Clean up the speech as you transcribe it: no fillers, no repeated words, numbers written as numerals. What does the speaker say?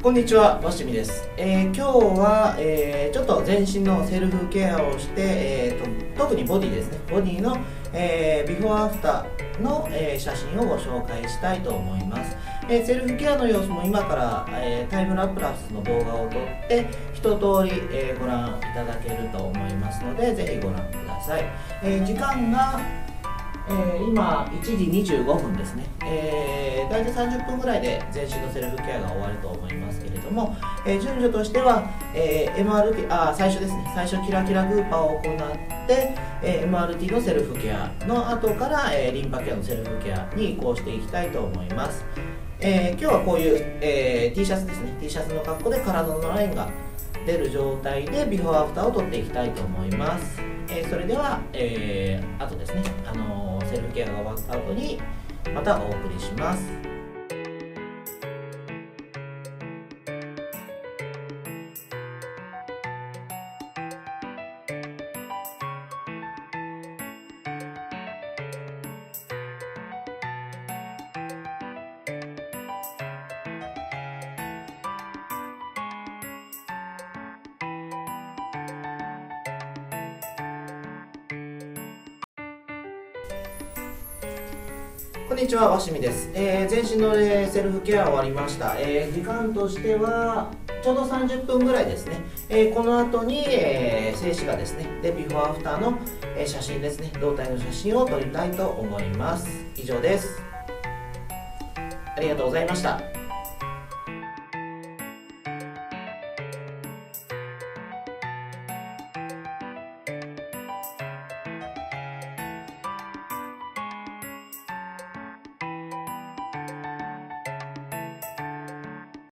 こんにちは、わしみです。今日は、ちょっと全身のセルフケアをして、特にボディですね、ボディの、ビフォーアフターの、写真をご紹介したいと思います。セルフケアの様子も今から、タイムラプラスの動画を撮って一通り、ご覧いただけると思いますので、ぜひご覧ください。時間が今1時25分ですね、大体30分ぐらいで全身のセルフケアが終わると思いますけれども、順序としては、最初ですね、最初キラキラグーパーを行って、MRT のセルフケアの後から、リンパケアのセルフケアに移行していきたいと思います。今日はこういう、T シャツですね、T シャツの格好で体のラインが出る状態でビフォーアフターを撮っていきたいと思います。それでは、あとですね、セルフケアが終わった後にまたお送りします。こんにちは、わしみです。全身の、セルフケア終わりました。時間としてはちょうど30分ぐらいですね。この後に、静止画ですね、でビフォーアフターの、写真ですね、胴体の写真を撮りたいと思います。以上です。ありがとうございました。